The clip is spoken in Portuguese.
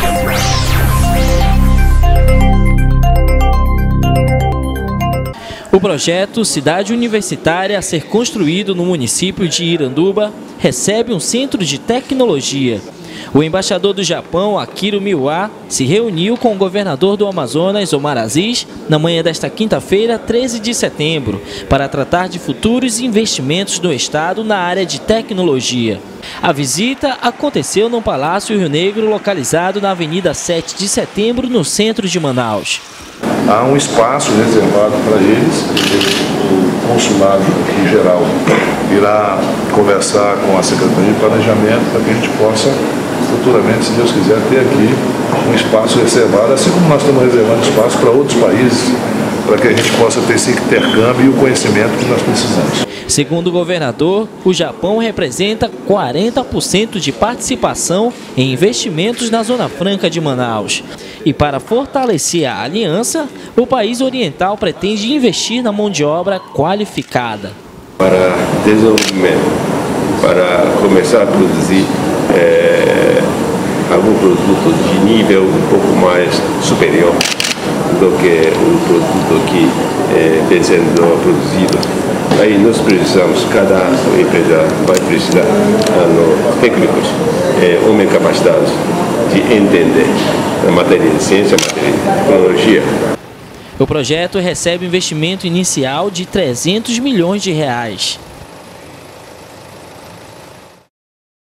O projeto Cidade Universitária, a ser construído no município de Iranduba, recebe um centro de tecnologia. O embaixador do Japão, Akiro Miwa, se reuniu com o governador do Amazonas, Omar Aziz, na manhã desta quinta-feira, 13 de setembro, para tratar de futuros investimentos do estado na área de tecnologia. A visita aconteceu no Palácio Rio Negro, localizado na Avenida 7 de Setembro, no centro de Manaus. Há um espaço reservado para eles. O consulado aqui geral irá conversar com a Secretaria de Planejamento para que a gente possa futuramente, se Deus quiser, ter aqui um espaço reservado, assim como nós estamos reservando espaço para outros países, para que a gente possa ter esse intercâmbio e o conhecimento que nós precisamos. Segundo o governador, o Japão representa 40% de participação em investimentos na Zona Franca de Manaus. E para fortalecer a aliança, o país oriental pretende investir na mão de obra qualificada. Para desenvolvimento, para começar a produzir algum produto de nível um pouco mais superior do que o produto que está sendo produzido. Aí nós precisamos, cada empresa vai precisar técnicos, homens capacitados de entender a matéria de ciência, a matéria de tecnologia. O projeto recebe investimento inicial de R$ 300 milhões.